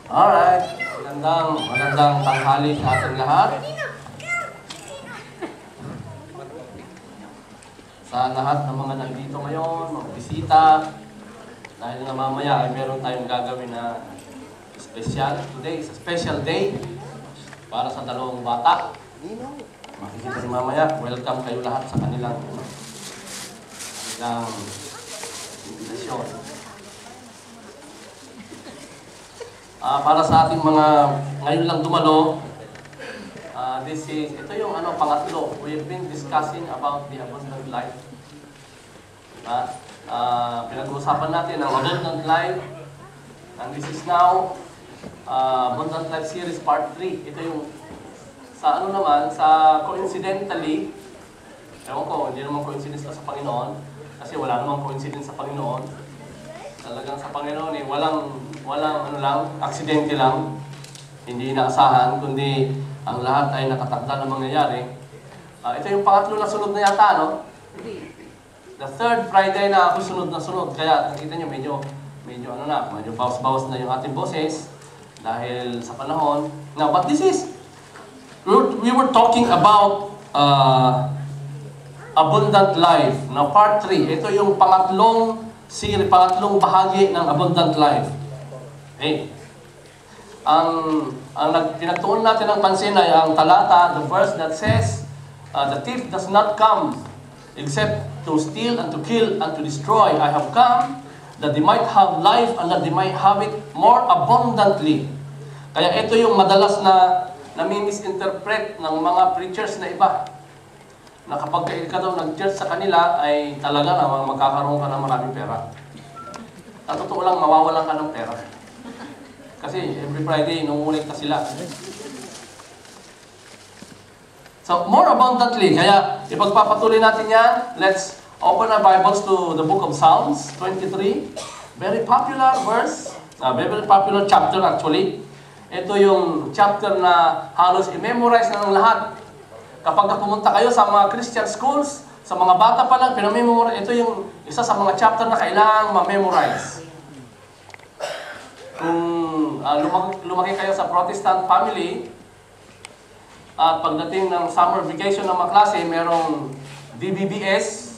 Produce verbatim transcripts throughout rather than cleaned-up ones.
Alright, magandang, magandang tanghali sa ating lahat. Sa lahat ng mga nandito ngayon, mga bisita, dahil nga mamaya ay meron tayong gagawin na special. Today is a special day para sa dalawang bata. Makikita ni mamaya, welcome kayo lahat sa kanilang kanilang invitation. Uh, para sa ating mga ngayon lang dumalo, uh, this is, ito yung ano, pangatlo. We've been discussing about the abundant life. Uh, uh, pinag-uusapan natin ang abundant life. And this is now uh, Abundant Life Series Part three. Ito yung sa ano naman, sa coincidentally, ewan ko, hindi naman coincidence ka sa Panginoon, kasi wala namang coincidence sa Panginoon. Talagang sa Panginoon eh, walang, walang ano lang, aksidente lang, hindi inaasahan, kundi ang lahat ay nakatakda na mangyayari. Uh, ito yung pangatlo na sunod na yata, no? The third Friday na ako sunod na sunod, kaya nakita nyo medyo, medyo ano na, medyo bawas-bawas na yung ating boses dahil sa panahon. Now, but this is, we were talking about uh, abundant life. Now, part three, ito yung pangatlong series, pangatlong bahagi ng abundant life. Okay. Ang, ang pinagtuon natin ng pansin ay ang talata, the verse that says, uh, the thief does not come except to steal and to kill and to destroy. I have come that they might have life and that they might have it more abundantly. Kaya ito yung madalas na nami-misinterpret ng mga preachers na iba. Na kapag ka daw nag-church sa kanila, ay talaga na magkakaroon ka ng maraming pera. Sa totoo lang, mawawalan ka ng pera. Kasi every Friday, nungulit ka sila. So, more abundantly, kaya ipagpapatuloy natin yan. Let's open our Bibles to the book of Psalms twenty-three. Very popular verse, uh, very popular chapter actually. Ito yung chapter na halos i-memorize na ng lahat. Kapag pumunta kayo sa mga Christian schools, sa mga bata pa lang, pinamemorize. Ito yung isa sa mga chapter na kailangang ma-memorize. Kung uh, lumaki, lumaki kayo sa Protestant family, at pagdating ng summer vacation ng mga klase, merong D B B S.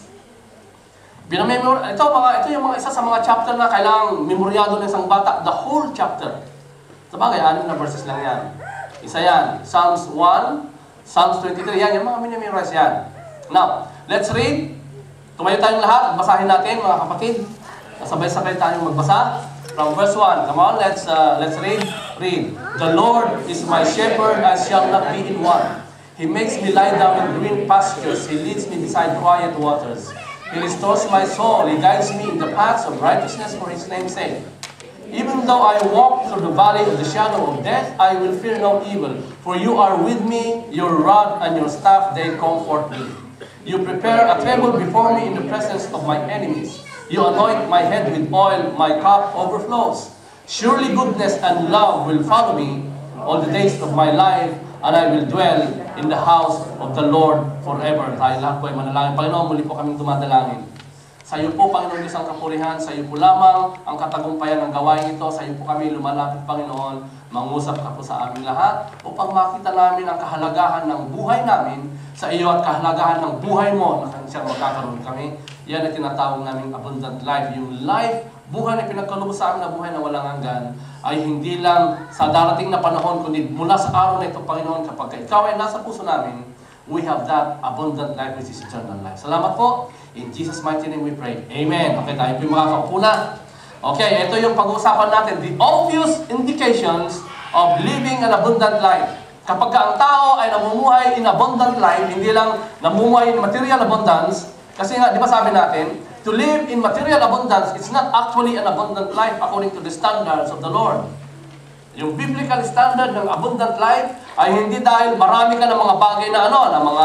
Binamemorize. Ito, mga, ito yung mga isa sa mga chapter na kailangang memoryado ng isang bata. The whole chapter. Sabagay, anim na verses lang yan. Isa yan. Psalms one, Psalms twenty-three, yan. Yung mga minimemorize yan. Now, let's read. Tumayo tayong lahat. Basahin natin, mga kapatid. Sabay-sabay tayong magbasa. From verse one. Come on, let's, uh, let's read. Read. The Lord is my shepherd, I shall not be in want. He makes me lie down in green pastures. He leads me beside quiet waters. He restores my soul. He guides me in the paths of righteousness for His name's sake. Even though I walk through the valley of the shadow of death, I will fear no evil. For you are with me, your rod and your staff, they comfort me. You prepare a table before me in the presence of my enemies. You anoint my head with oil, my cup overflows. Surely goodness and love will follow me all the days of my life, and I will dwell in the house of the Lord forever. Tayo lahat po ay manalangin. Panginoon, muli po kaming dumadalangin. Sa iyo po, Panginoon Diyos, ang kapurihan. Sa iyo po lamang ang katagumpayan ng gawain ito. Sa iyo po kami lumalapit, Panginoon. Mangusap ka po sa amin lahat upang makita namin ang kahalagahan ng buhay namin sa iyo at kahalagahan ng buhay mo na siyang magkakaroon kami. Yan ay tinatawag namin abundant life. Yung life, buhay na pinagkaloob sa amin na buhay na walang hanggan, ay hindi lang sa darating na panahon, kundi mula sa araw na ito, Panginoon, kapag ikaw ay nasa puso namin, we have that abundant life which is eternal life. Salamat po. In Jesus' mighty name we pray. Amen. Okay, tayo po yung makakaupo na. Okay, ito yung pag-uusapan natin. The obvious indications of living an abundant life. Kapag ang tao ay namumuhay in abundant life, hindi lang namumuhay in material abundance, kasi nga, di ba sabi natin, to live in material abundance, it's not actually an abundant life according to the standards of the Lord. Yung biblical standard ng abundant life ay hindi dahil marami ka ng mga bagay na ano, na mga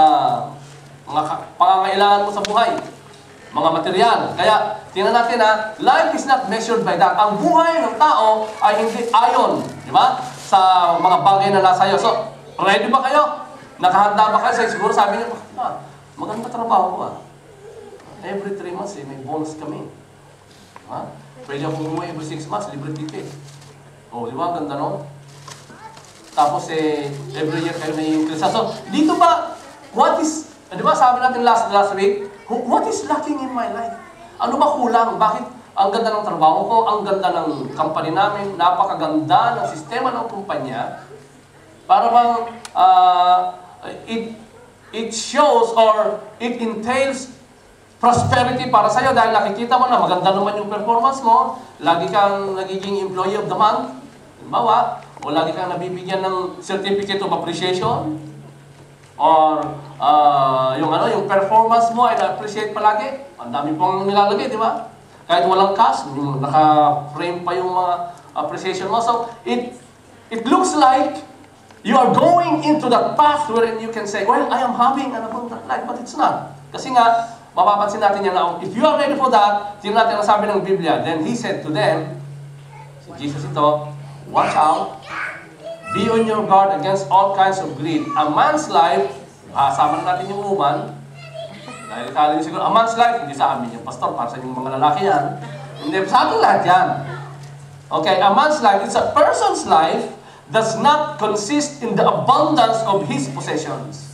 mga pangangailangan mo sa buhay. Mga material. Kaya, tingnan natin ha, life is not measured by that. Ang buhay ng tao ay hindi ayon, di ba? Sa mga bagay na nasa iyo. So, ready ba kayo? Nakahanda ba kayo? Siguro sabi niyo, ah, maganda trabaho ko ah. Every three months, eh, may bonus kami. Ha? Pwede akong umuwi every six months, libre ticket. Oh, di ba? Ganda no? Tapos eh, every year kayo na-increase. So, dito ba, what is, di ba sabi natin last last week, what is lacking in my life? Ano ba kulang? Bakit ang ganda ng trabaho ko, ang ganda ng company namin, napakaganda ng sistema ng kumpanya, para bang uh, it, it shows or it entails prosperity para sa'yo dahil nakikita mo na maganda naman yung performance mo, lagi kang nagiging employee of the month, halimbawa, o lagi kang nabibigyan ng certificate of appreciation, or uh, yung ano, yung performance mo ay na-appreciate palagi. Ang dami pong nilalagay, di ba? Kahit walang cash, naka-frame pa yung mga appreciation mo. So, it, it looks like you are going into that path wherein you can say, well, I am having an abundant life, but it's not. Kasi nga, mapapansin natin yan na, if you are ready for that, tingnan natin ang sabi ng Biblia. Then he said to them, si Jesus ito, watch out, be on your guard against all kinds of greed. A man's life, ah, sama na natin yung woman, dahil kala nyo siguro, a man's life, hindi sa amin yung pastor, para sa inyong mga lalaki yan. Hindi, sa atin lahat yan. Okay, a man's life, it's a person's life, does not consist in the abundance of his possessions.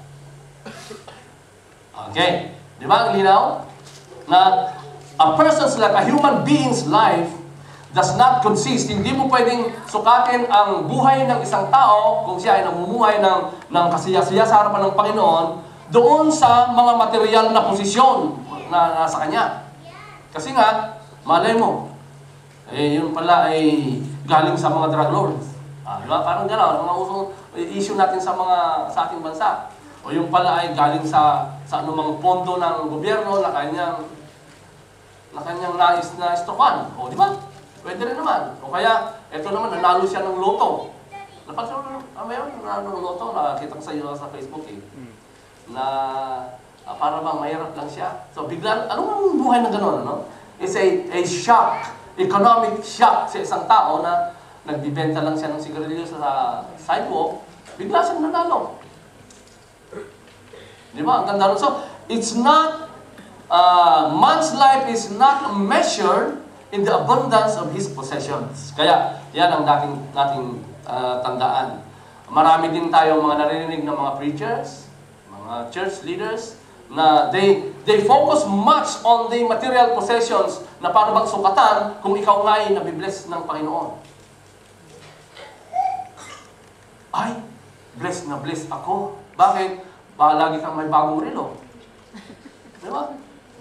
Okay. Di ba? Ang linaw? Na a person's life, a human being's life, does not consist. Hindi mo pwedeng sukatin ang buhay ng isang tao kung siya ay namumuhay ng, ng kasiyasiya sa harapan ng Panginoon doon sa mga material na posisyon na nasa kanya. Kasi nga, malay mo, eh, yun pala ay galing sa mga drug lords. Ah, di ba? Parang gano'n, mga usong issue natin sa mga sa ating bansa. O yung pala ay galing sa sa anumang pondo ng gobyerno na kanyang na kanyang nais na istokan. O, di ba? Pwede rin naman. O kaya, eto naman, nanalo siya ng loto. Napansin mo, ah, mayroon nanalo ng loto, nakakita ko sa iyo sa Facebook eh. Na ah, para bang mahirap lang siya. So, bigla, anong buhay na gano'n, ano? It's a, a shock, economic shock sa isang tao na nagbibenta lang siya ng sigarilyo sa sidewalk, bigla siyang nanalo. Di ba? Ang ganda rin. So, it's not, uh, man's life is not measured in the abundance of his possessions. Kaya, yan ang dating, dating uh, tandaan. Marami din tayong mga naririnig ng mga preachers, mga church leaders, na they, they focus much on the material possessions na para bang sukatan kung ikaw nga ay nabibless ng Panginoon. Ay, bless na bless ako. Bakit? Baka lagi kang may bagong relo. Di ba?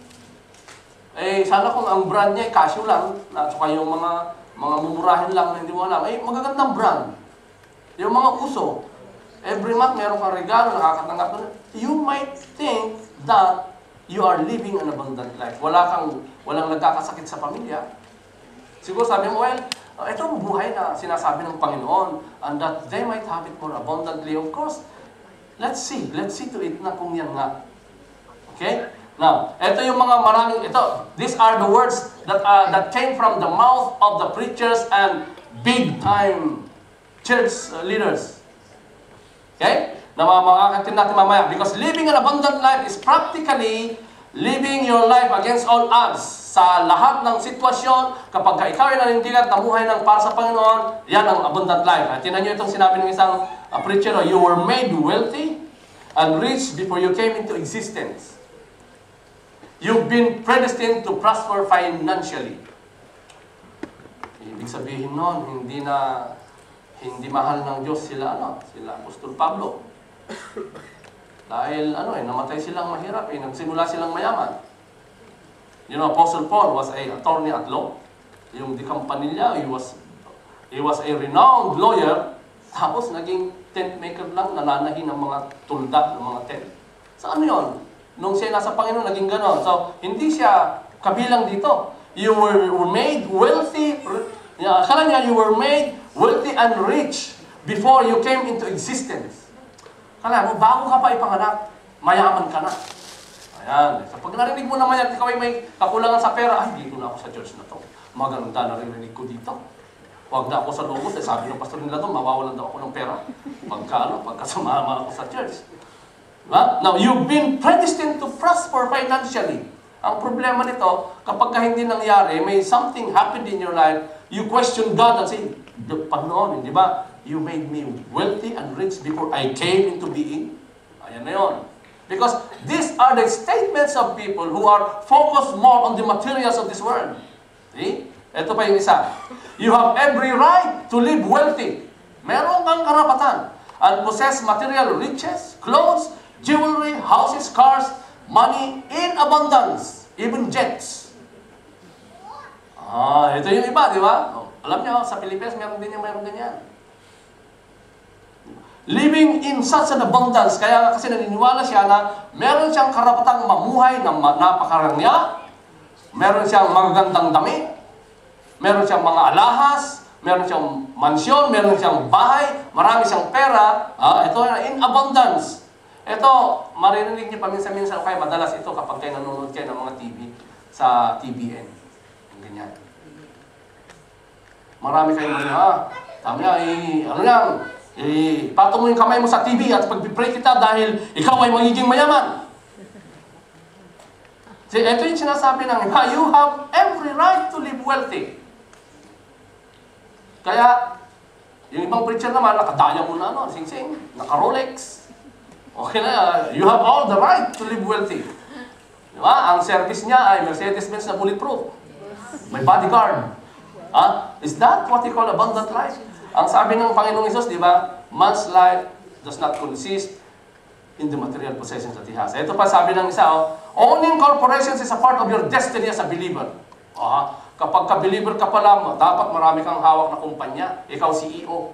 Eh, sana kung ang brand niya ay Casio lang, at saka yung mga, mga mumurahin lang na hindi mo alam, eh, magagandang brand. Yung mga uso, every month meron kang regalo, nakakatanggap na, you might think that you are living an abundant life. Wala kang, walang nagkakasakit sa pamilya. Siguro sabi mo, well, uh, ito ang buhay na sinasabi ng Panginoon, and that they might have it more abundantly. Of course, let's see. Let's see to it na kung yan nga. Okay? Now, ito yung mga maraming, ito, these are the words that uh, that came from the mouth of the preachers and big-time church uh, leaders. Okay? Na makakatin natin mamaya. Because living an abundant life is practically living your life against all odds. Sa lahat ng sitwasyon, kapag ka ikaw ay nanindigan at namuhay ng para sa Panginoon, yan ang abundant life. At tinan nyo itong sinabi ng isang uh, preacher, you were made wealthy and rich before you came into existence. You've been predestined to prosper financially. Ibig sabihin nun, hindi na hindi mahal ng Diyos sila, ano, sila Apostol Pablo. Dahil, ano eh, namatay silang mahirap eh, nagsimula silang mayaman. You know, Apostle Paul was a attorney at law. Yung di Campanilla, he was, he was a renowned lawyer. Tapos, naging tent maker lang, nananahin ng mga tulda ng mga tent. So, ano yun? Nung siya nasa Panginoon, naging ganon. So, hindi siya kabilang dito. You were, were made wealthy. Akala niya, you were made wealthy and rich before you came into existence. Akala mo, bago ka pa ipanganak, mayaman ka na. Ayan. So, pag narinig mo naman yan, ikaw ay may kakulangan sa pera, ay, dito na ako sa church na to. Maganda na rinig ko dito. Huwag na ako sa lubos. Eh, sabi ng pastor nila to, mawawalan daw ako ng pera. Pagka, ano, pagka sumama ako sa church. Diba? Now, you've been predestined to prosper financially. Ang problema nito, kapag ka hindi nangyari, may something happened in your life, you question God and say, the panoorin, di ba? You made me wealthy and rich before I came into being. Ayan na yun. Because these are the statements of people who are focused more on the materials of this world. See? Ito pa yung isa. You have every right to live wealthy. Meron kang karapatan. And possess material riches, clothes, jewelry, houses, cars, money in abundance. Even jets. Ah, ito yung iba, di ba? Oh, alam niyo, sa Pilipinas, meron din yan, meron din yan. Living in such an abundance, kaya kasi naniniwala siya na meron siyang karapatang mamuhay na napakarangya, meron siyang magagandang damit, meron siyang mga alahas, meron siyang mansyon, meron siyang bahay, marami siyang pera, ah, ito in abundance. Ito, maririnig niyo paminsan-minsan kayo, madalas ito kapag kayo nanonood kayo ng mga T V sa T B N. Ganyan. Marami kayong mga, ah, tama niya, eh, ano lang, eh, patong mo yung kamay mo sa T V at pag-pray kita dahil ikaw ay magiging mayaman. See, ito yung sinasabi ng iba, you have every right to live wealthy. Kaya, yung ibang preacher naman, nakadaya mo na, ano, sing-sing, naka-Rolex. Okay na, you have all the right to live wealthy. Diba? Ang service niya ay Mercedes-Benz na bulletproof. May bodyguard. Ah, is that what you call abundant life? Ang sabi ng Panginoong Hesus, di ba? Man's life does not consist in the material possessions that he has. Ito pa sabi ng isa, oh, owning corporations is a part of your destiny as a believer. Ah, kapag ka-believer ka pala, dapat marami kang hawak na kumpanya. Ikaw C E O.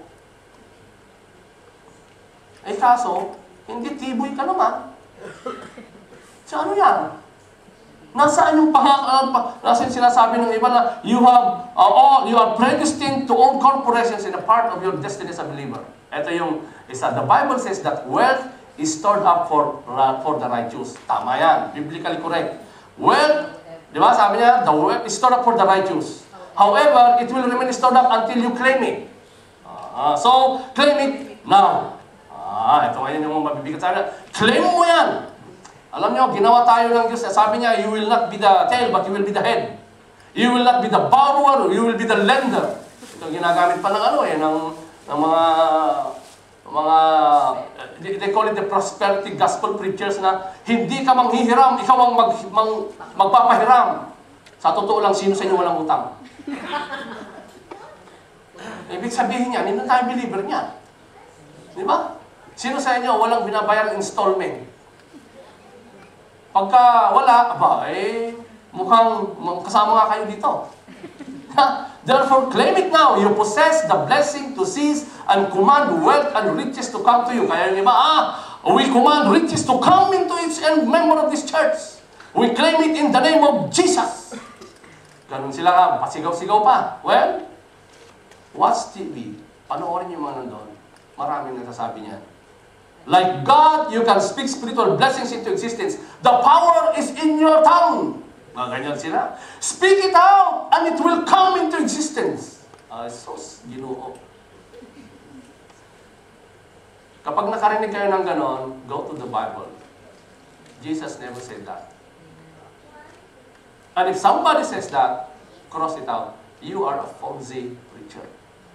Eh kaso, hindi tiboy ka naman. So ano yan? Nasaan yung pangakal, uh, nasaan sinasabi ng iba na you have uh, all, you are predestined to own corporations in a part of your destiny as a believer. Ito yung isa. The Bible says that wealth is stored up for uh, for the righteous. Tama yan. Biblically correct. Wealth, di ba sabi niya, the wealth is stored up for the righteous. However, it will remain stored up until you claim it. Uh, so, claim it now. Ah, ito ngayon yung mabibigat sa akin. Claim mo yan. Alam niyo, ginawa tayo ng Diyos. Sabi niya, you will not be the tail, but you will be the head. You will not be the borrower, you will be the lender. Ito ginagamit pa ng ano eh, ng, ng mga, mga, they call it the prosperity gospel preachers na hindi ka manghihiram, ikaw ang mag, mag, magpapahiram. Sa totoo lang, sino sa inyo walang utang? Ibig sabihin niya, hindi na tayo believer niya. Di ba? Sino sa inyo walang binabayar installment? Pagka wala, aba, eh, mukhang kasama nga kayo dito. Therefore, claim it now. You possess the blessing to seize and command wealth and riches to come to you. Kaya yung iba, ah, we command riches to come into each and member of this church. We claim it in the name of Jesus. Ganun sila ka, pasigaw-sigaw pa. Well, watch T V. Panoorin yung mga nandun. Maraming nagsasabi niyan. Like God, you can speak spiritual blessings into existence. The power is in your tongue. Mga ganyan sila. Speak it out, and it will come into existence. Ah, uh, so, Ginoo. Kapag nakarinig kayo ng ganon, go to the Bible. Jesus never said that. And if somebody says that, cross it out. You are a falsy preacher.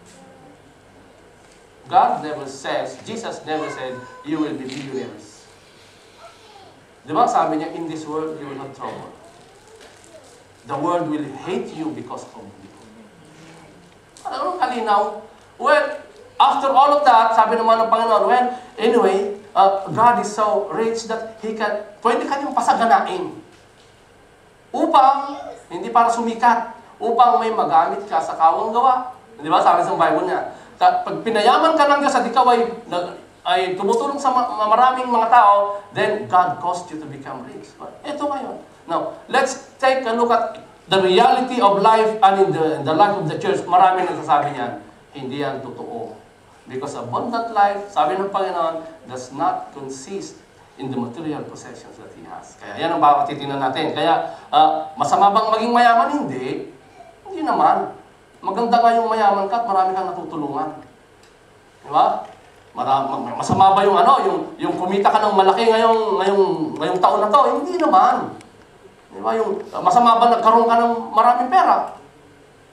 God never says, Jesus never said, you will be millionaires. Di ba sabi niya, in this world, you will have trouble. The world will hate you because of you. Ano kalinaw? Well, after all of that, sabi naman ng Panginoon, well, anyway, uh, God is so rich that He can, pwede kanyang pasaganain. Upang, hindi para sumikat, upang may magamit ka sa kawang gawa. Di ba sabi sa Bible niya, pag pinayaman ka ng Diyos at ikaw ay, ay tumutulong sa maraming mga tao, then God caused you to become rich. But ito ngayon. Now, let's take a look at the reality of life and in the, in the life of the church. Maraming nagsasabi niyan, hindi yan totoo. Because abundant life, sabi ng Panginoon, does not consist in the material possessions that He has. Kaya yan ang baka titingnan natin. Kaya, uh, masama bang maging mayaman? Hindi. Hindi naman. Maganda nga yung mayaman ka at marami kang natutulungan. Di ba? Masama ba yung ano, yung, yung kumita ka ng malaki ngayong, ngayong, ngayong taon na to? Hindi naman. Di ba? Yung, masama ba nagkaroon ka ng maraming pera?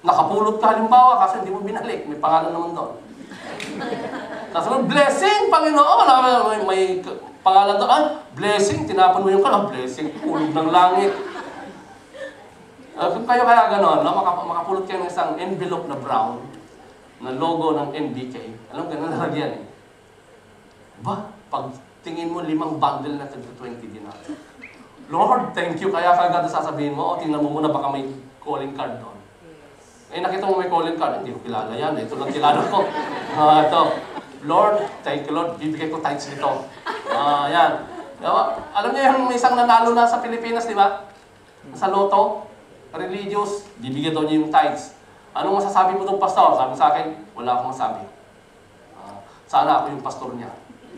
Nakapulot ka halimbawa kasi hindi mo binalik. May pangalan naman doon. Kasi mo, blessing, Panginoon. May, may pangalan doon. Ah, blessing, tinapon mo yung kalang. Blessing, pulog ng langit. Uh, kung kayo kaya gano'n, no? Maka, makapulot kayo ng isang envelope na brown na logo ng N B K. Alam, gano'n nalagyan eh. Ba, pag tingin mo limang bundle na tagto twenty dinar. Lord, thank you. Kaya kagad sasabihin mo, o tingnan mo muna baka may calling card doon. Eh, nakita mo may calling card. Hindi ko kilala yan. Ito lang kilala ko. Uh, ito. Lord, thank you Lord. Bibigay ko tithes nito. Uh, yan. Uh, alam niyo yung may isang nanalo na sa Pilipinas, di ba? Sa loto. Religious, bibigyan daw niya yung tithes. Anong masasabi mo itong pastor? Sabi sa akin, wala akong masabi. Uh, sana ako yung pastor niya.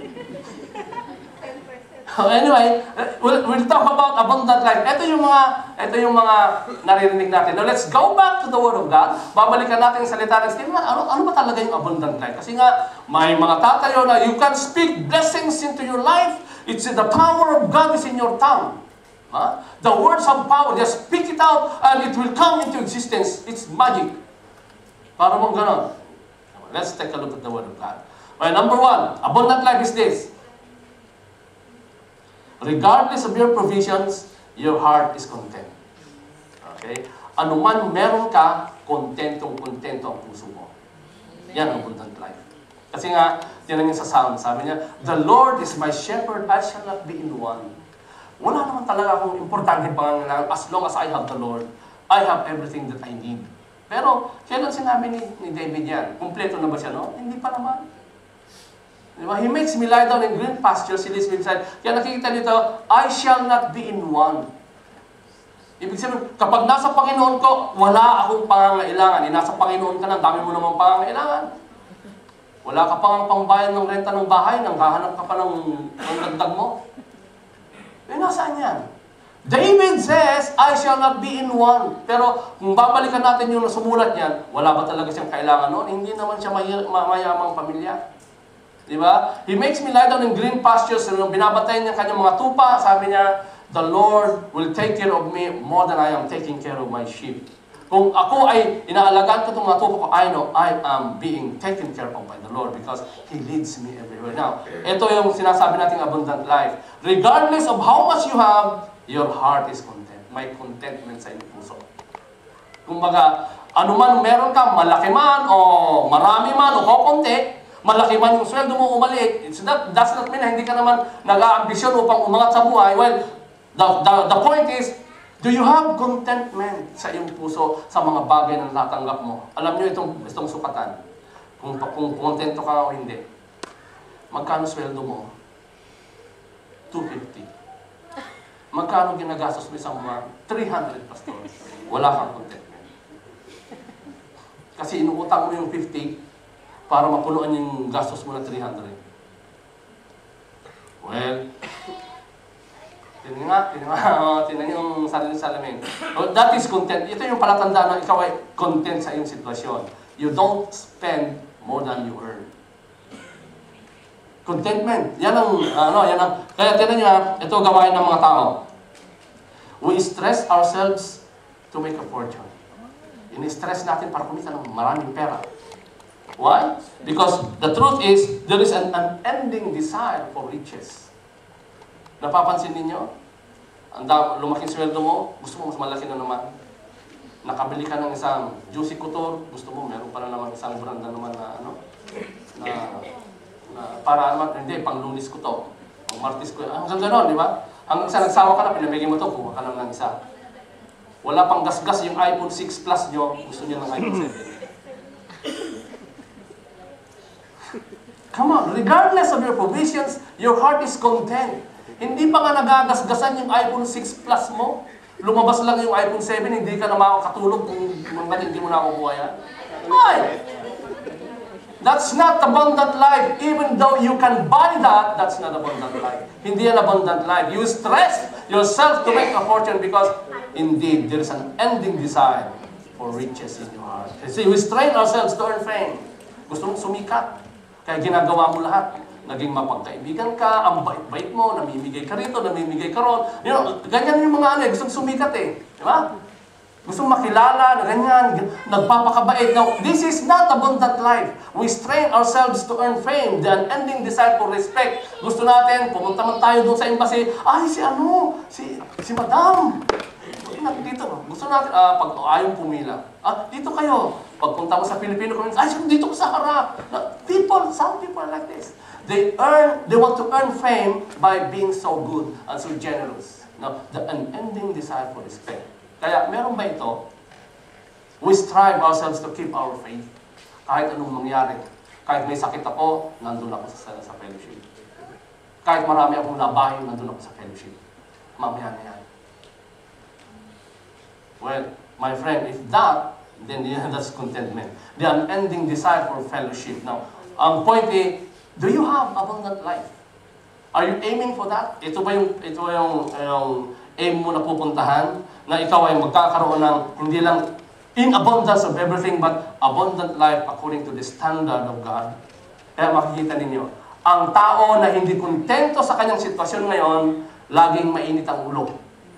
Anyway, we'll, we'll talk about abundant life. Ito yung mga, ito yung mga naririnig natin. Now, let's go back to the Word of God. Babalikan natin yung salita ng Stephen. Ano, ano ba talaga yung abundant life? Kasi nga, may mga tatayo na you can speak blessings into your life. It's the power of God is in your tongue. Huh? The words have power. Just speak it out and it will come into existence. It's magic. Para mong ganon. Let's take a look at the Word of God. Okay, number one, abundant life is this. Regardless of your provisions, your heart is content. Okay? Ano man meron ka, kontentong-kontento ang puso mo. Yan ang abundant life. Kasi nga, tinan niyo sa Psalm, sabi niya, the Lord is my shepherd, I shall not be in want. Wala naman talaga akong importante pangangailangan. As long as I have the Lord, I have everything that I need. Pero, kailan sinabi ni, ni David yan? Kumpleto na ba siya, no? Hindi pa naman. Diba? He makes me lie down in green pastures, he leads me beside. Kaya nakikita dito, I shall not be in want. Ibig sabihin, kapag nasa Panginoon ko, wala akong pangangailangan. Eh, nasa Panginoon ka na, dami mo namang pangangailangan. Wala ka pang pangbayan ng renta ng bahay, nang hahanap ka pa ng, ng dagdag mo. Eh, nasaan yan? David says, I shall not be in want. Pero kung babalikan natin yung sumulat niyan, wala ba talaga siyang kailangan noon? Hindi naman siya may, mayamang pamilya. Diba? He makes me lie down in green pastures. Nung binabatayin niya kanyang mga tupa, sabi niya, the Lord will take care of me more than I am taking care of my sheep. Kung ako ay inaalagaan ko itong mga tupa ko, I know I am being taken care of by the Lord because He leads me everywhere. Now, ito yung sinasabi nating abundant life. Regardless of how much you have, your heart is content. May contentment sa iyong puso. Kumbaga, ano man meron ka, malaki man o marami man o kokonti, malaki man yung sweldo mo o maliit, it's not, does not mean na hindi ka naman nag-aambisyon upang umangat sa buhay. Well, the, the, the point is, do you have contentment sa iyong puso sa mga bagay na natatanggap mo? Alam niyo itong, itong sukatan. Kung, kung kontento ka o hindi. Magkano sweldo mo? two fifty. Magkano ginagastos mo isang buwan? three hundred, pastor. Wala kang contentment. Kasi inuutang mo yung fifty para mapunuan yung gastos mo na three hundred. Well, tinan nga, tinan nga, oh, tinan yung sarili salamin. Well, that is content. Ito yung palatandaan na ikaw ay content sa iyong sitwasyon. You don't spend more than you earn. Contentment. Yan ang, ano, yan ang, kaya tinan nyo, ito gawain ng mga tao. We stress ourselves to make a fortune. In-stress natin para kumita ng maraming pera. Why? Because the truth is, there is an unending desire for riches. Napapansin ninyo? Ang lumaking sweldo mo, gusto mo mas malaki na naman. Nakabili ka ng isang juicy couture, gusto mo meron pa na naman isang brand na naman na ano, na, na para naman, hindi, pang lunis ko to, pang martis ko, hanggang ganon, di ba? Hanggang isa nagsawa ka na, pinabigay mo to, kuha ka lang ng isa. Wala pang gasgas yung iPhone six Plus nyo, gusto nyo ng iPhone seven. Come on, regardless of your provisions, your heart is content. Hindi pa nga nagagasgasan yung iPhone six Plus mo. Lumabas lang yung iPhone seven, hindi ka na makakatulog kung hindi mo nakukuha yan. Why? That's not abundant life. Even though you can buy that, that's not abundant life. Hindi yan abundant life. You stress yourself to make a fortune because indeed, there is an ending desire for riches in your heart. See, we strain ourselves to earn fame. Gusto mong sumikat. Kaya ginagawa mo lahat. Naging mapagkaibigan ka, ang bait-bait mo, namimigay ka rito, namimigay ka ron. You know, ganyan yung mga ano eh, gusto sumikat eh. Di ba? Gusto makilala, na ganyan, nagpapakabait. Now, this is not abundant life. We strain ourselves to earn fame, the unending desire for respect. Gusto natin, pumunta man tayo doon sa embassy, ay, si ano, si, si Madam. Dito, gusto natin, uh, pag ayaw pumila. Ah, dito kayo. Pagpunta mo sa Filipino community, ay, dito ko sa harap. People, some people are like this. They earn, they want to earn fame by being so good and so generous. Now, the unending desire for respect. Kaya, meron ba ito? We strive ourselves to keep our faith. Kahit anong mangyari. Kahit may sakit ako, nandun ako sa, sa fellowship. Kahit marami akong labahin, nandun ako sa fellowship. Mamaya na yan. Well, my friend, if that, then yeah, that's contentment. The unending desire for fellowship. Now, ang point is, do you have abundant life? Are you aiming for that? Ito ba yung, ito ba yung, yung aim mo na pupuntahan? Na ikaw ay magkakaroon ng hindi lang in abundance of everything, but abundant life according to the standard of God. Kaya makikita ninyo, ang tao na hindi kontento sa kanyang sitwasyon ngayon, laging mainit ang ulo.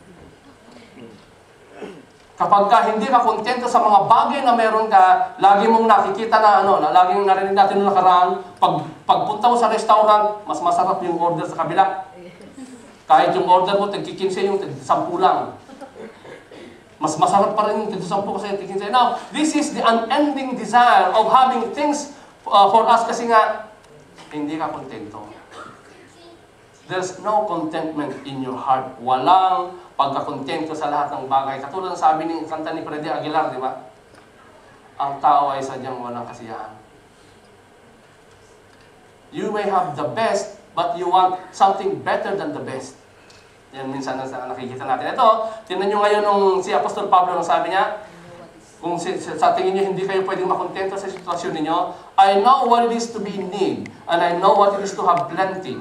Kapag ka hindi ka kontento sa mga bagay na meron ka, lagi mong nakikita na ano, na laging narinig natin noong nakaraan, pag, pagpunta mo sa restaurant, mas masarap yung order sa kabila. Kahit yung order mo, tagkikinse yung sampu lang. Mas masarap pa rin yung tigsampu kasi tigkinse. Now, this is the unending desire of having things uh, for us kasi nga, hindi ka kontento. There's no contentment in your heart. Walang pagkakontento sa lahat ng bagay. Katulad ng sabi ni kanta ni Freddy Aguilar, di ba? Ang tao ay sadyang walang kasiyahan. You may have the best, but you want something better than the best. Yan minsan na nakikita natin. Ito, tingnan nyo ngayon nung si Apostol Pablo nung sabi niya, kung si, sa tingin nyo hindi kayo pwedeng makontento sa sitwasyon ninyo, I know what it is to be in need, and I know what it is to have plenty.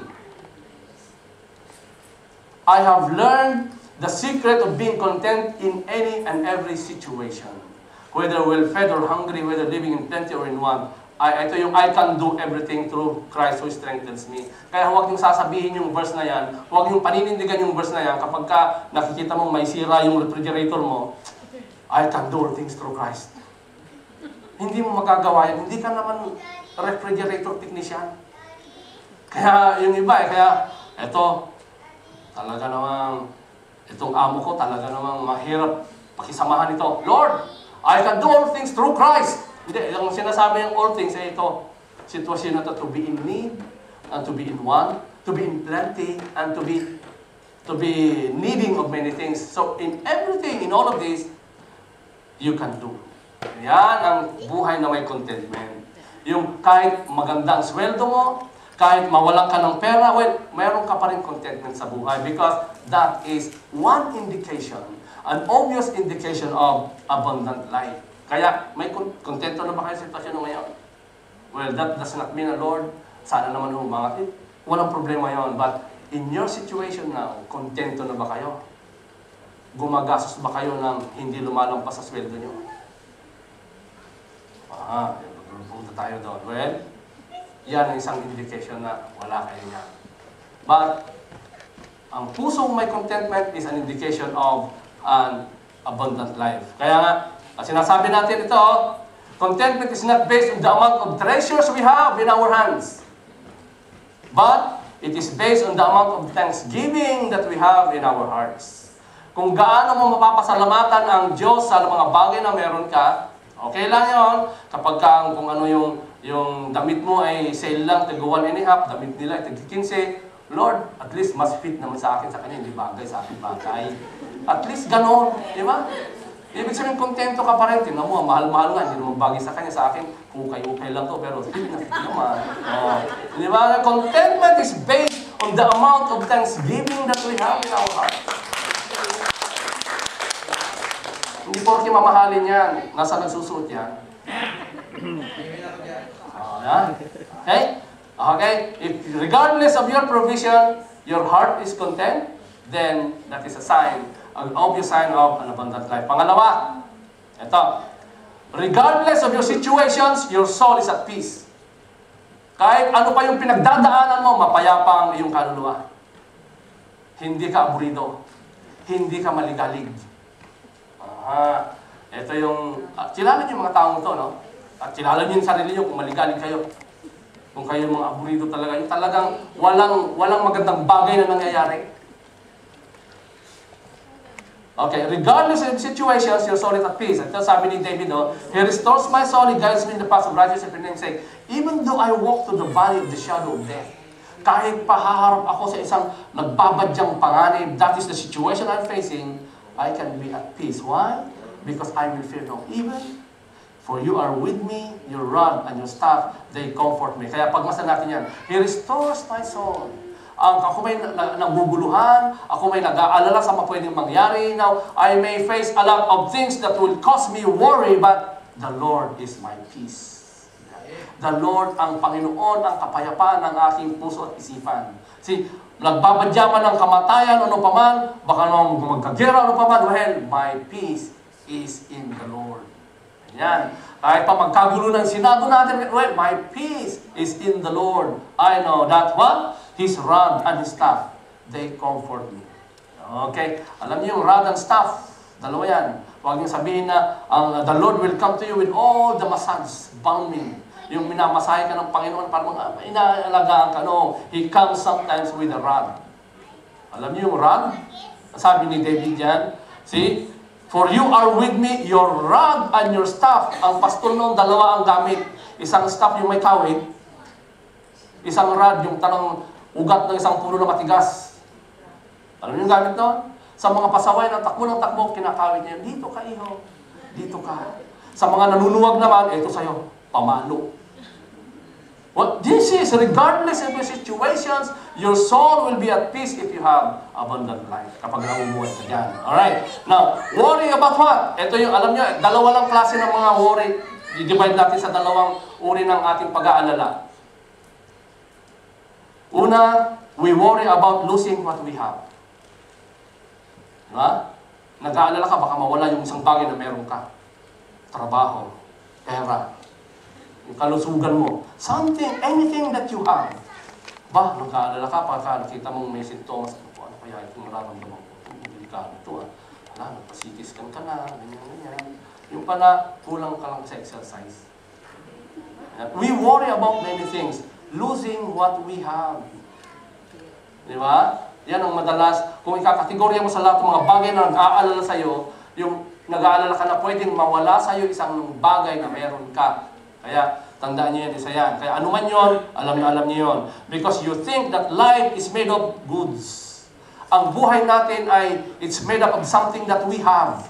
I have learned the secret of being content in any and every situation. Whether well-fed or hungry, whether living in plenty or in want. I, ito yung I can do everything through Christ who strengthens me. Kaya huwag yung sasabihin yung verse na yan, huwag yung paninindigan yung verse na yan kapag ka nakikita mong may sira yung refrigerator mo, I can do all things through Christ. Hindi mo magagawa yan. Hindi ka naman refrigerator technician. Kaya yung iba eh, kaya eto, talaga namang, itong amo ko talaga namang mahirap pakisamahan ito. Lord, I can do all things through Christ. Hindi, yung sinasabi yung all things ay ito, sitwasyon na ito, to be in need, and to be in want, to be in plenty, and to be to be needing of many things. So, in everything, in all of this, you can do. Yan ang buhay na may contentment. Yung kahit maganda ang sweldo mo, kahit mawalan ka ng pera, well, mayroon ka pa rin contentment sa buhay because that is one indication, an obvious indication of abundant life. Kaya, may kontento na ba kayo sa sitwasyon ngayon? Well, that does not mean, Lord, sana naman umangat. Eh, walang problema yon. But in your situation now, kontento na ba kayo? Gumagastos ba kayo ng hindi lumalampas sa sweldo nyo? Ah, punta tayo doon. Well, yan ang isang indication na wala kayo niya. But, ang pusong may contentment is an indication of an abundant life. Kaya nga, sinasabi natin ito, contentment is not based on the amount of treasures we have in our hands. But, it is based on the amount of thanksgiving that we have in our hearts. Kung gaano mo mapapasalamatan ang Diyos sa mga bagay na meron ka, okay lang yon. Kapag ka, kung ano yung, yung damit mo ay sale lang, taguan and a half, damit nila ay tag-kinse, Lord, at least mas fit naman sa akin, sa kanya, hindi bagay, sa akin bagay. At least ganon, di ba? Ibig sabihin, kontento ka pa rin. Tingnan mo, mahal-mahal nga, hindi naman bagay sa kanya, sa akin, ukay-ukay lang to, pero fit na fit naman. Oh. Di ba? Contentment is based on the amount of thanksgiving that we have in our heart. Hindi porke mamahalin yan. Nasa nagsusuot yan. Oh, yan. Okay? Okay? If regardless of your provision, your heart is content, then that is a sign, an obvious sign of an abundant life. Pangalawa, ito. Regardless of your situations, your soul is at peace. Kahit ano pa yung pinagdadaanan mo, mapayapa ang iyong kaluluwa. Hindi ka aburido. Hindi ka maligalig. Aha. Ito yung, uh, kilala niyo yung mga taong to, no? At kilala niyo yung sarili niyo kung maligalig kayo. Kung kayo mga aburido talaga, yung talagang walang, walang magandang bagay na nangyayari. Okay, regardless of situations, your soul is at peace. Ito sabi ni David, no? He restores my soul, He guides me in the path of righteousness for His name's sake. Even though I walk through the valley of the shadow of death, kahit pahaharap ako sa isang nagbabadyang panganib, that is the situation I'm facing, I can be at peace. Why? Because I will fear no evil. For you are with me, your rod and your staff, they comfort me. Kaya pagmasdan natin yan, He restores my soul. Ang ako may naguguluhan, ako may nag-aalala sa mga pwedeng mangyari. Now, I may face a lot of things that will cause me worry, but the Lord is my peace. The Lord, ang Panginoon, ang kapayapaan ng aking puso at isipan. See, nagbabadyaman ng kamatayan, ano pa man, baka naman magkagera, ano pa man, well, my peace is in the Lord. Yan. Kahit pa magkagulo ng Senado natin, well, my peace is in the Lord. I know that what? His rod and His staff, they comfort me. Okay? Alam niyo yung rod and staff, dalawa yan. Huwag niyo sabihin na ang the Lord will come to you with all the massage, balming. Yung minamasahe ka ng Panginoon para mga inaalagaan ka. No, He comes sometimes with a rod. Alam niyo yung rod? Sabi ni David yan, see? For you are with me, your rod and your staff. Ang pastol noon, dalawa ang gamit. Isang staff yung may kawit, isang rod yung tanong ugat ng isang puno na matigas. Alam niyo yung gamit noon? Sa mga pasaway ng takbo ng takbo, kinakawit niya, dito ka iho, dito ka. Sa mga nanunuwag naman, eto sa'yo, pamalo. Well, this is, regardless of the situations, your soul will be at peace if you have abundant life. Kapag namumuhay ka dyan. Alright. Now, worry about what? Ito yung, alam niyo, dalawa lang klase ng mga worry. I-divide natin sa dalawang uri ng ating pag-aalala. Una, we worry about losing what we have. Diba? Nag-aalala ka, baka mawala yung isang bagay na meron ka. Trabaho, pera, yung kalusugan mo. Something, anything that you have. Ba, nag-aalala ka, pagka nakita mong may sintomas, ano kaya itong nararamdaman ko? Itong delikado ito, ah. Wala, nagpasitiskan ka na, ganyan, ganyan. Yung pala, kulang ka lang sa exercise. We worry about many things. Losing what we have. Di ba? Yan ang madalas, kung ikakategorya mo sa lahat ng mga bagay na nag-aalala sa'yo, yung nag-aalala ka na pwedeng mawala sa'yo isang bagay na meron ka. Kaya, tandaan niyo yan, isa yan. Kaya anuman yun, alam na alam niyo yun. Because you think that life is made of goods. Ang buhay natin ay, it's made up of something that we have.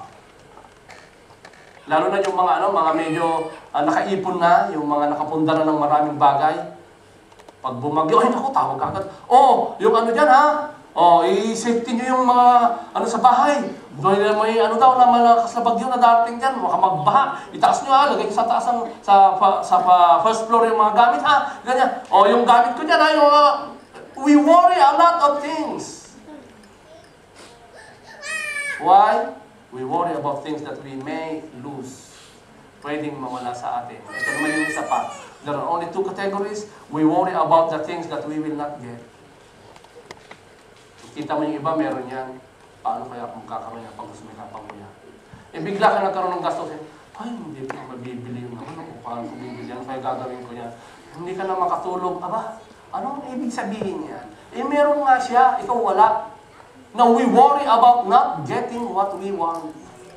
Lalo na yung mga, ano, mga medyo uh, nakaipon na, yung mga nakapunda na ng maraming bagay. Pag bumagyo, ay naku, tawag agad. Oh, yung ano dyan ha? Oh, i-safety nyo yung mga ano sa bahay. May, may ano daw na malakas na bagyo na darating dyan, baka magbaha. Itaas nyo ha, lagay nyo sa taas ang, sa, sa, sa first floor yung mga gamit ha. Ganyan. Oh, yung gamit ko dyan ha, yung uh, we worry a lot of things. Why? We worry about things that we may lose. Pwedeng mawala sa atin. Ito naman yung isa pa. There are only two categories. We worry about the things that we will not get. Kita mo yung iba, meron yan. Paano kaya kung kakaroon niya pag gusto may kapang mo yan? Eh, bigla ka nagkaroon ng gastos. Eh, ay, hindi ko mabibili yung naman. Kung paano ko bibili yan, kaya gagawin ko yan. Hindi ka na makatulog. Aba, anong ibig sabihin yan? Eh, meron nga siya, ikaw wala. Now, we worry about not getting what we want.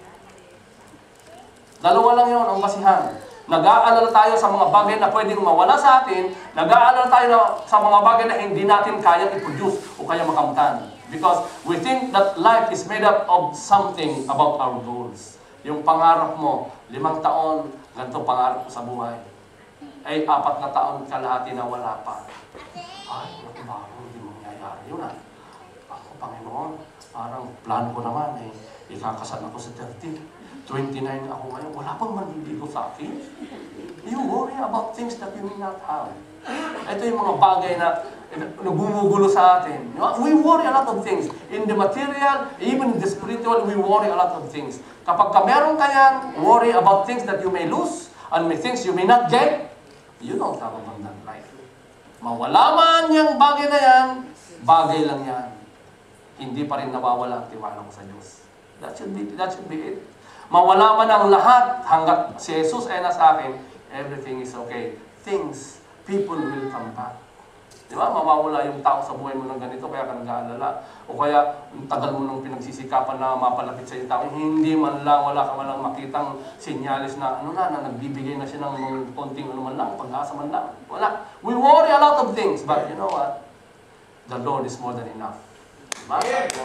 Dalawa lang yun ang basihan. Nag-aalala tayo sa mga bagay na pwedeng mawala sa atin. Nag-aalala tayo na, sa mga bagay na hindi natin kayang i-produce o kaya makamtan. Because we think that life is made up of something about our goals. Yung pangarap mo, limang taon, ganito pangarap mo sa buhay. Ay, apat na taon kalahati na wala pa. Ay, naku ba, hindi mangyayari yun ah. Ako, Panginoon, parang plano ko naman eh, ikakasal ako sa thirty. twenty-nine ako ngayon, wala pang manliligo sa akin. You worry about things that you may not have. Ito yung mga bagay na nagumugulo sa atin. We worry a lot of things. In the material, even in the spiritual, we worry a lot of things. Kapag ka meron ka yan, worry about things that you may lose, and may things you may not get, you don't have abundant life. Mawala man yung bagay na yan, bagay lang yan. Hindi pa rin nawawala ang tiwala ko sa Diyos. That should be, that should be it. Mawala man ang lahat, hanggat si Jesus ay nasa akin, everything is okay. Things, people will come back. Di ba? Mawawala yung tao sa buhay mo ng ganito, kaya ka nag-aalala. O kaya, ang tagal mo nung pinagsisikapan na mapalapit sa yung tao, hindi man lang, wala ka man lang makitang sinyalis na, ano na, na nagbibigay na siya ng konting ano man lang, pag-asa man lang. Wala. We worry a lot of things, but you know what? The Lord is more than enough. Diba?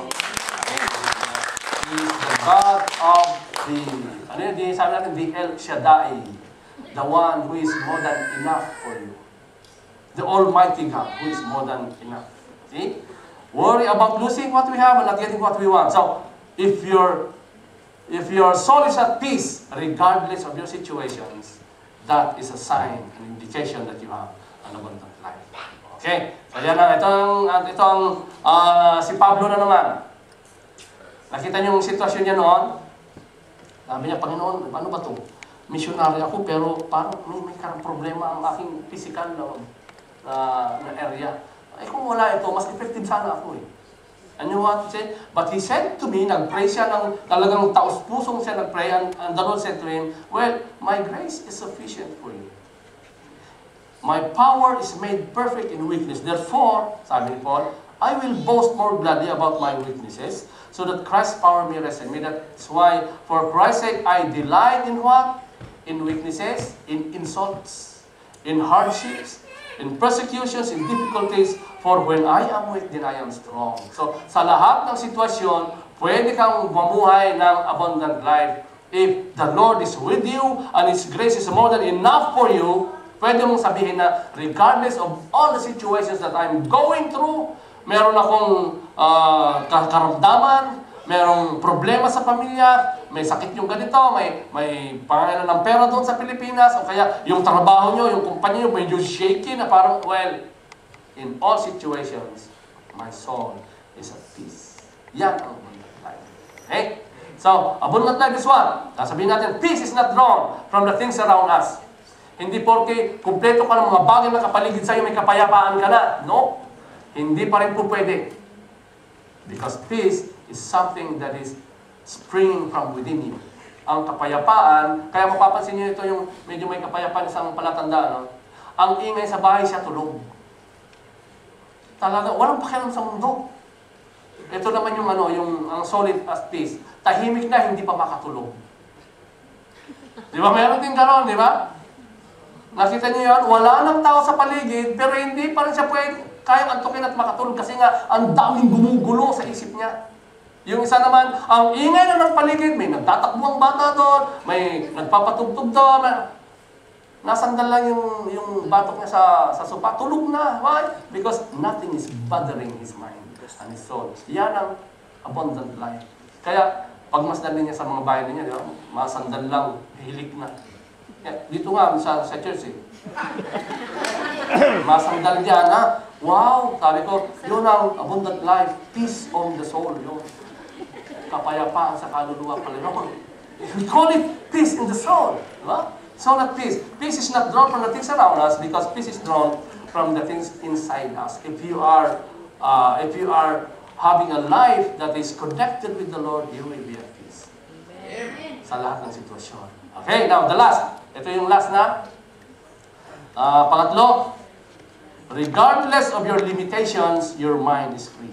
He is the God of the, ano yun, di, sabi natin, the El Shaddai. The one who is more than enough for you. The Almighty God who is more than enough. See? Worry about losing what we have and not getting what we want. So, if your if your soul is at peace, regardless of your situations, that is a sign, an indication that you have an abundant life. Okay? So, yan lang. Ito ang, ito ang uh, si Pablo na naman. Nakita niyo yung sitwasyon niya noon? Sabi niya, Panginoon, paano ba ito? Missionary ako, pero parang may, may karang problema ang aking physical na Uh, na area. Eh kung wala ito, mas effective sana ako eh. And you know what he said? But he said to me, nag-pray siya ng talagang taos-pusong siya nag-pray, and, and the Lord said to him, well, my grace is sufficient for you. My power is made perfect in weakness. Therefore, sabi ni Paul, I will boast more gladly about my weaknesses, so that Christ's power may rest in me. That's why, for Christ's sake, I delight in what? In weaknesses, in insults, in hardships, in persecutions, in difficulties, for when I am weak, then I am strong. So, sa lahat ng sitwasyon, pwede kang mamuhay ng abundant life. If the Lord is with you, and His grace is more than enough for you, pwede mong sabihin na, regardless of all the situations that I'm going through, meron akong uh, karamdaman, merong problema sa pamilya, may sakit yung ganito, may, may pangailan ng pera doon sa Pilipinas, o kaya yung trabaho nyo, yung kumpanya nyo, medyo shaky na parang, well, in all situations, my soul is at peace. Yan ang abundant life. Okay? So, abundant life is what? Sasabihin natin, peace is not drawn from the things around us. Hindi porke kumpleto ka ng mga bagay na kapaligid sa'yo, may kapayapaan ka na. No. Hindi pa rin po pwede. Because peace is something that is springing from within you. Ang kapayapaan, kaya mapapansin niyo ito yung medyo may kapayapaan isang palatanda, no? Ang ingay sa bahay siya tulog. Talaga, walang pakialam sa mundo. Ito naman yung ano, yung ang solid as peace. Tahimik na, hindi pa makatulog. Di ba? Meron din gano'n, di ba? Nakita niyo yan? Wala nang tao sa paligid, pero hindi pa rin siya pwede kayang antukin at makatulog kasi nga ang daming gumugulo sa isip niya. Yung isa naman, ang ingay na ng paligid, may nagtatakbo ang bata doon, may nagpapatugtog doon, nasandal lang yung, yung batok niya sa, sa sopa, tulog na. Why? Because nothing is bothering his mind and his soul. Yan ang abundant life. Kaya, pag masdan niya sa mga bahay niya, di ba? Masandal lang, hilik na. Yeah, dito nga, sa, sa church eh. Masandal niya na, wow, sabi ko, yun ang abundant life, peace on the soul, yun. Kapayapaan sa kaluluwa pala. We call it peace in the soul. Diba? So not peace. Peace is not drawn from the things around us because peace is drawn from the things inside us. If you are, uh, if you are having a life that is connected with the Lord, you will be at peace. Amen. Sa lahat ng sitwasyon. Okay, now the last. Ito yung last na. Uh, pangatlo, regardless of your limitations, your mind is free.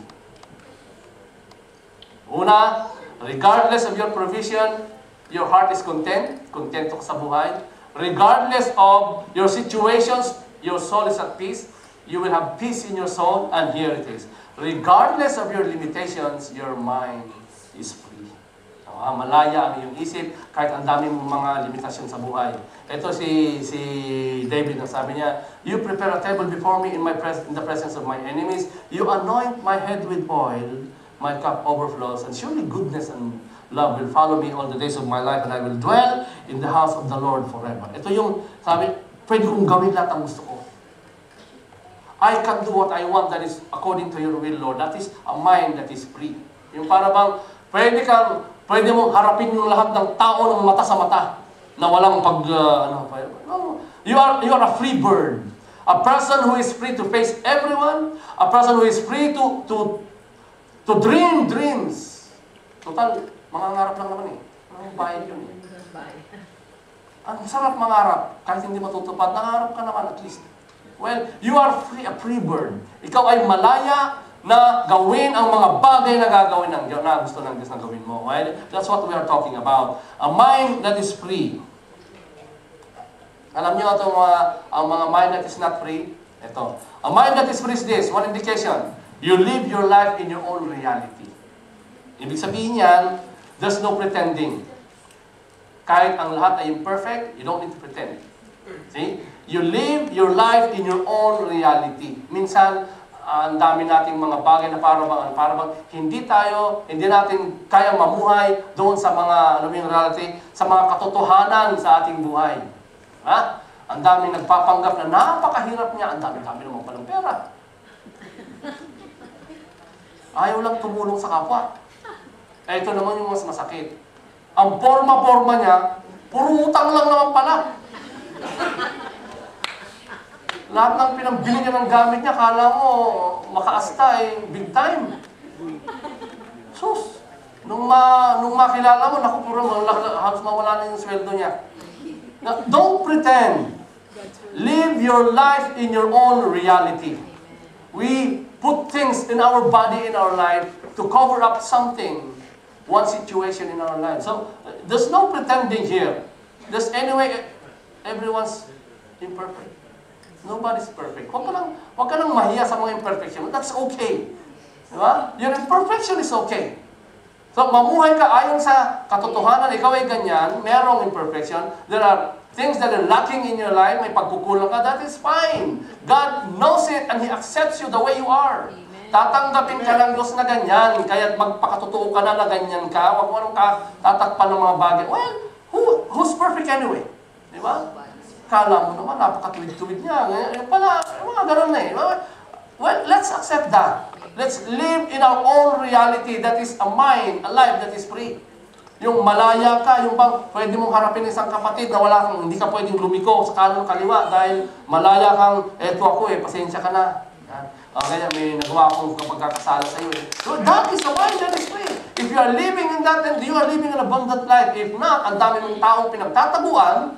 Una, regardless of your provision, your heart is content, kontento ka sa buhay. Regardless of your situations, your soul is at peace. You will have peace in your soul, and here it is. Regardless of your limitations, your mind is free. Uh, malaya ang iyong isip, kahit ang daming mga limitasyon sa buhay. Ito si si David, ang sabi niya, you prepare a table before me in my pres in the presence of my enemies. You anoint my head with oil. My cup overflows, and surely goodness and love will follow me all the days of my life, and I will dwell in the house of the Lord forever. Ito yung, sabi, pwede kong gawin lahat ang gusto ko. I can do what I want, that is according to your will, Lord. That is a mind that is free. Yung para bang, pwede kang, pwede mong harapin yung lahat ng tao ng mata sa mata, na walang pag, uh, ano, no. You are, you are a free bird. A person who is free to face everyone, a person who is free to, to, To dream dreams. Total, mangangarap lang naman eh. Ang bayad yun eh. Ang sarap mangarap, kahit hindi matutupad, nangarap ka naman at least. Well, you are free, a free bird. Ikaw ay malaya na gawin ang mga bagay na gagawin ng Diyos, na gusto ng Diyos na gawin mo. Well, that's what we are talking about. A mind that is free. Alam niyo itong mga, ang mga mind that is not free? Ito. A mind that is free is this, one indication. You live your life in your own reality. Ibig sabihin yan, there's no pretending. Kahit ang lahat ay imperfect, you don't need to pretend. See? You live your life in your own reality. Minsan, uh, ang dami nating mga bagay na para bang, para bang hindi tayo, hindi natin kayang mamuhay doon sa mga, ano yung reality, sa mga katotohanan sa ating buhay. Ha? Ang dami nagpapanggap na napakahirap niya, ang dami-dami naman palang pera. Ayaw lang tumulong sa kapwa. Eh, ito naman yung mas masakit. Ang forma-forma niya, puro utang lang naman pala. Lahat ng pinambili niya ng gamit niya, kala mo, makaasta eh, big time. Sus! Nung, ma, nung makilala mo, naku, puro halos mawala na yung sweldo niya. Now, don't pretend. Live your life in your own reality. We put things in our body, in our life, to cover up something, one situation in our life. So, there's no pretending here. There's anyway, everyone's imperfect. Nobody's perfect. Huwag ka lang, huwag ka lang mahiya sa mga imperfection. That's okay. Diba? Your imperfection is okay. So, mamuhay ka ayon sa katotohanan, ikaw ay ganyan, merong imperfection. There are things that are lacking in your life, may pagkukulang ka, that is fine. God knows it and He accepts you the way you are. Amen. Tatanggapin ka lang Diyos na ganyan, kaya magpakatotoo ka na na ganyan ka, huwag mo anong tatakpan ng mga bagay. Well, who, who's perfect anyway? Di ba? Kala mo naman, napakatuwid-tuwid niya. Ngayon pala, mga ganun na eh. Well, let's accept that. Let's live in our own reality that is a mind, a life that is free. Yung malaya ka, yung bang pwede mong harapin isang kapatid na wala kang, hindi ka pwedeng lumiko sa kanan kaliwa dahil malaya kang, eto ako eh, pasensya ka na. Uh, kaya may nagawa akong kapagkakasala sa iyo eh. So that is the mind that is free. If you are living in that, then you are living an abundant life. If not, ang dami mong taong pinagtataguan,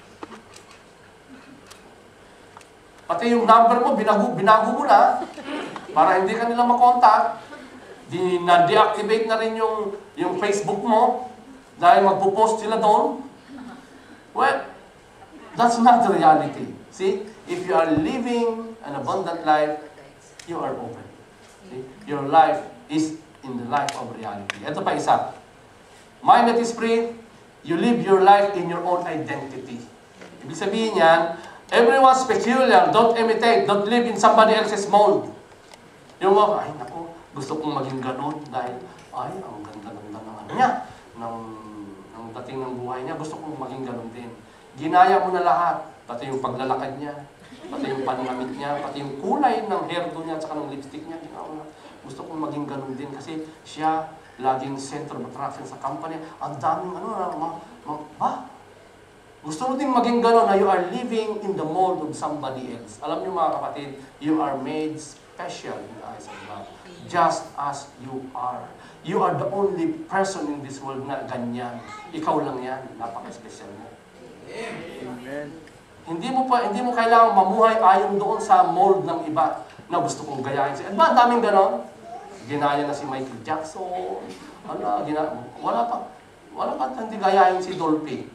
pati yung number mo, binago, binago mo na, para hindi ka nila makontak. Di, na-deactivate na rin yung, yung Facebook mo dahil magpo-post sila doon. Well, that's not the reality. See? If you are living an abundant life, you are open. See? Your life is in the life of reality. Ito pa isa. Mind that is free, you live your life in your own identity. Ibig sabihin yan, everyone's peculiar, don't imitate, don't live in somebody else's mold. Yung mga, ay naku, gusto kong maging ganun dahil, ay, ang ganda-ganda ng ano niya, ng, ng dating ng buhay niya, gusto kong maging ganun din. Ginaya mo na lahat, pati yung paglalakad niya, pati yung panamit niya, pati yung kulay ng hairdo niya, at saka ng lipstick niya, ginawa na. Gusto kong maging ganun din kasi siya, laging center of attraction sa company. Ang daming ano, ma, ma, ba? Gusto mo din maging gano'n na you are living in the mold of somebody else. Alam niyo mga kapatid, you are made special in the eyes of God. Just as you are. You are the only person in this world na ganyan. Ikaw lang yan. Napaka-special mo. Amen. Hindi mo pa, hindi mo kailangang mamuhay ayon doon sa mold ng iba na gusto kong gayahin siya. At ba, ang daming gano'n? Ginaya na si Michael Jackson. Wala, gina, wala pa. Wala pa hindi gayahin si Dolphy.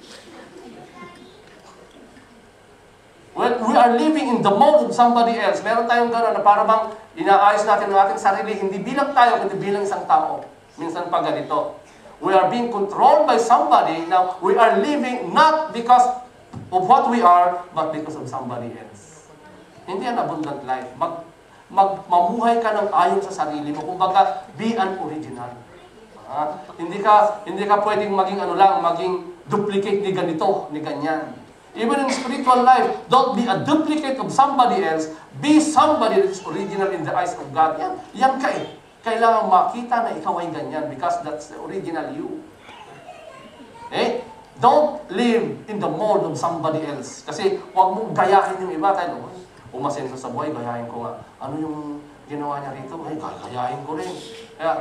Well, we are living in the mold of somebody else. Meron tayong gano'n na para bang inaayos natin ang ating sarili, hindi bilang tayo, kundi bilang isang tao. Minsan pa ganito. We are being controlled by somebody. Now, we are living not because of what we are, but because of somebody else. Hindi an abundant life. Mag, mag, mamuhay ka ng ayon sa sarili mo. Kumbaga, be an original. Ah, hindi ka, hindi ka pwedeng maging ano lang, maging duplicate ni ganito, ni ganyan. Even in spiritual life, don't be a duplicate of somebody else. Be somebody that is original in the eyes of God. Yan, yan ka eh. Kailangan makita na ikaw ay ganyan because that's the original you. Eh? Don't live in the mold of somebody else. Kasi huwag mong gayahin yung iba. Tayo, umasenso sa buhay, gayahin ko nga. Ano yung ginawa niya rito? Ay, gayahin ko rin. Kaya,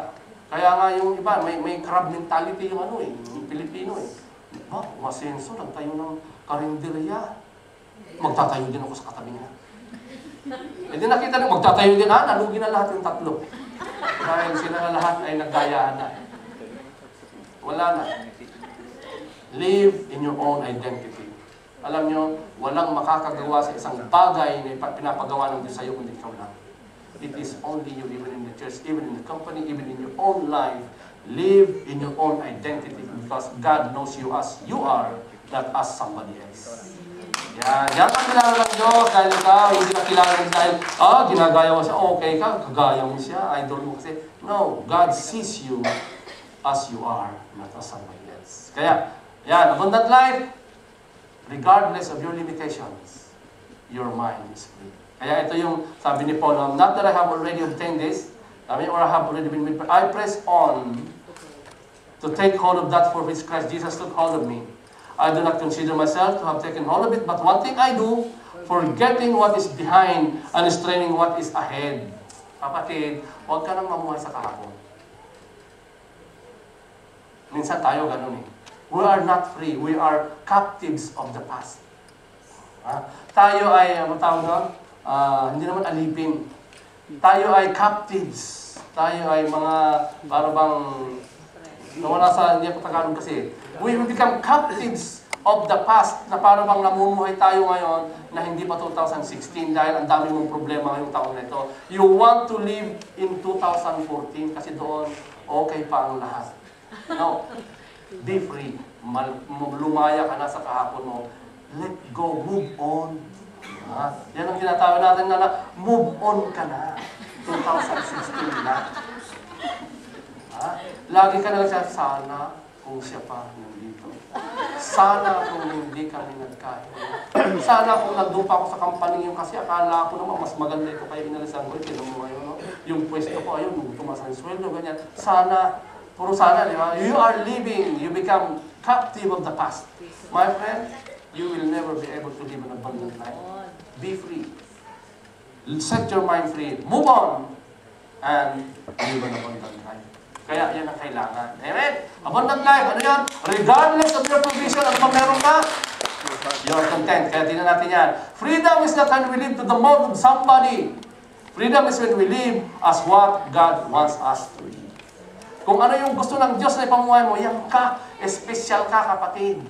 Kaya nga yung iba, may, may crab mentality yung ano eh, yung Pilipino eh. Ba, umasenso, nagtayo ng karinderya. Magtatayo din ako sa katabi niya. E di nakita nyo, magtatayo din ha, nalugi na lahat yung tatlo. Dahil sila na lahat ay nagdayaan na. Wala na. Live in your own identity. Alam nyo, walang makakagawa sa isang bagay na pinapagawa ng Diyos sa'yo kundi ikaw lang. It is only you, even in the church, even in the company, even in your own life. Live in your own identity because God knows you as you are, not as somebody else. Yan. Yan ang kilala ng Diyos dahil ikaw, hindi ka kilala ng dahil, ah, ginagaya mo siya, okay ka, kagaya mo siya, idol mo kasi. No, God sees you as you are, not as somebody else. Kaya, yan, abundant life, regardless of your limitations, your mind is free. Kaya ito yung sabi ni Paul, not that I have already obtained this, I mean, or I have already been made, but I press on to take hold of that for which Christ Jesus took hold of me. I do not consider myself to have taken hold of it, but one thing I do, forgetting what is behind and straining what is ahead. Kapatid, huwag ka nang mamuhay sa kahapon. Minsan tayo ganun eh. We are not free. We are captives of the past. Ha? Tayo ay, ano tawag doon? Uh, hindi naman alipin. Tayo ay captives. Tayo ay mga, para bang, nawala sa, hindi ako Tagalog kasi. We will become captives of the past na para bang namumuhay tayo ngayon na hindi pa two thousand sixteen dahil ang dami mong problema ngayong taon na ito. You want to live in two thousand fourteen kasi doon okay pa ang lahat. No. Be free. Mal lumaya ka na sa kahapon mo. Let go. Move on. Ha? Yan ang tinatawag natin na, na move on ka na. two thousand sixteen na. Ha? Lagi ka na lang siya, sana kung siya pa nandito. Sana kung hindi kami nagkain. Sana kung nandun pa ako sa company yung kasi akala ko naman mas maganda ito kaya inalisan ko. Tinan mo ngayon, no? Yung pwesto ko, ayun, tumaas ang sweldo, ganyan. Sana, puro sana, di ba? You are living, you become captive of the past. My friend, you will never be able to live an abundant life. Be free. Set your mind free. Move on and live an abundant life. Kaya yan ang kailangan. Amen? Abundant life. Ano yan? Regardless of your provision, at kung meron ka, you are content. Kaya tingnan natin yan. Freedom is not when we live to the mode of somebody. Freedom is when we live as what God wants us to live. Kung ano yung gusto ng Diyos na ipamuhay mo, yan ka. Espesyal ka, kapatid.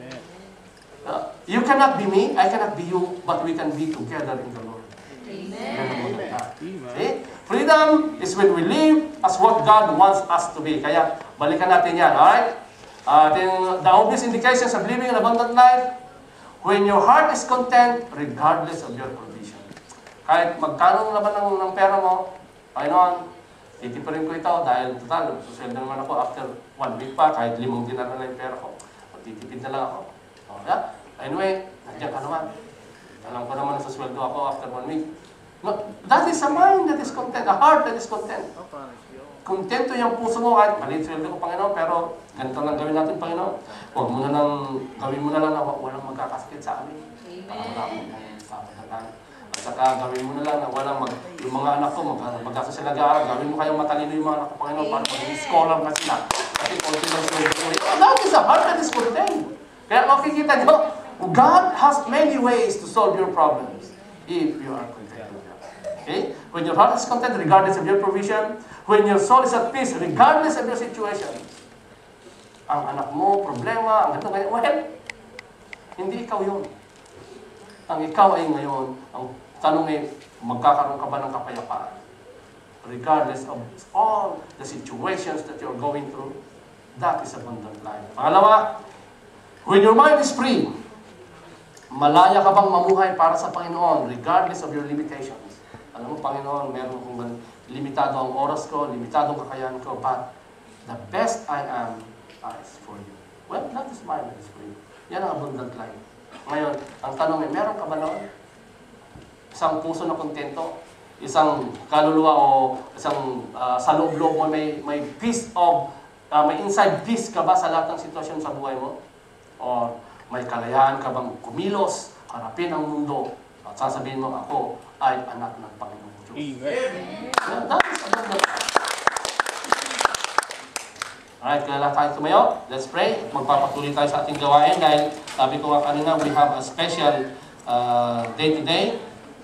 Uh, you cannot be me, I cannot be you, but we can be together in the Lord. Amen. See? Freedom is when we live as what God wants us to be. Kaya, balikan natin yan, alright? Uh, the obvious indications of living an abundant life, when your heart is content, regardless of your provision. Kahit magkano naman ng, ng pera mo, Panginoon, titipirin ko ito dahil total, susweldo naman ako after one week pa, kahit limang dinar na lang yung pera ko. Magtitipid na lang ako. Okay? Anyway, nandiyan ka naman. Alam ko naman sa sweldo ako after one week. No, that is a mind that is content, a heart that is content. Kontento yung puso mo kahit maliit sweldo ko, Panginoon, pero ganito lang gawin natin, Panginoon. Huwag mo na lang, gawin mo na lang na walang magkakasakit sa amin. Para wala akong papadalan. At saka gawin mo na lang na walang mag, yung mga anak ko, mag, mag-aso sila nag-aaral, gawin mo kayong matalino yung mga anak ko, Panginoon, para maging scholar na sila. Kasi konti lang sweldo ko. That is a heart that is content. Kaya makikita nyo, God has many ways to solve your problems if you are content with God. Okay? When your heart is content, regardless of your provision, when your soul is at peace, regardless of your situation, ang anak mo, problema, ang ganito, ganyan, well, hindi ikaw yun. Ang ikaw ay ngayon, ang tanong ay, magkakaroon ka ba ng kapayapaan? Regardless of all the situations that you're going through, that is abundant life. Pangalawa, when your mind is free, malaya ka bang mamuhay para sa Panginoon regardless of your limitations? Alam mo, Panginoon, meron kong limitado ang oras ko, limitado ang kakayahan ko, but the best I am is for you. Well, that is mine, that is for you. Yan ang abundant life. Ngayon, ang tanong ay, meron ka ba noon? Isang puso na kontento? Isang kaluluwa o isang uh, sa loob-loob mo may, may peace of, uh, may inside peace ka ba sa lahat ng sitwasyon sa buhay mo? O may kalayahan ka bang kumilos, harapin ang mundo, at sasabihin mo, ako ay anak ng Panginoong Diyos. Amen. That is abundant. Alright, kaya lahat tayo tumayo. Let's pray. Magpapatuloy tayo sa ating gawain dahil sabi ko nga kanina, we have a special uh, day today.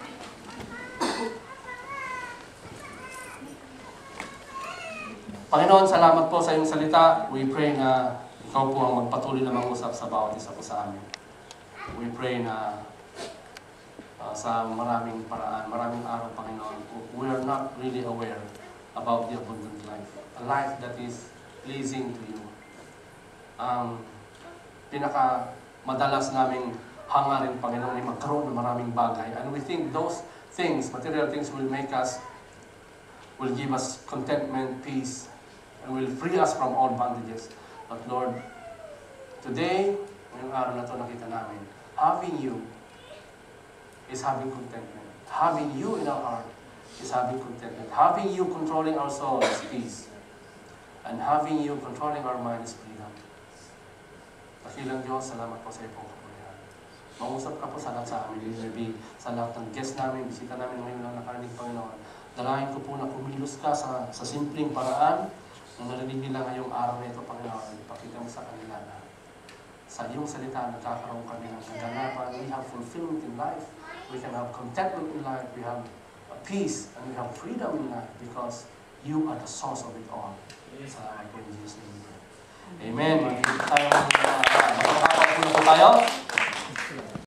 Panginoon, salamat po sa iyong salita. We pray na ikaw po ang magpatuloy na mangusap sa bawat isa po sa amin. We pray na uh, sa maraming paraan, maraming araw, Panginoon, we are not really aware about the abundant life. A life that is pleasing to you. Um, pinaka madalas naming hangarin, Panginoon, ay magkaroon ng maraming bagay. And we think those things, material things, will make us, will give us contentment, peace, and will free us from all bondages. But Lord, today, ngayong araw na ito nakita namin, having you is having contentment. Having you in our heart is having contentment. Having you controlling our soul is peace. And having you controlling our mind is freedom. Dakilang Diyos, salamat po sa iyo pong kapulihan. Mangusap ka po sa lahat sa amin, maybe sa lahat ng guest namin, bisita namin ngayon na nakarinig, Panginoon. Dalahin ko po na kumilos ka sa, sa simpleng paraan na narinig nila ngayong araw na ito, Panginoon. Ipakita mo sa kanila na sa iyong salita, nagkakaroon kami ng kaganapan. We have fulfillment in life. We can have contentment in life. We have peace and we have freedom in life because you are the source of it all. Salamat po in Jesus' name. Amen. Magkita tayo. Magkakaroon po tayo.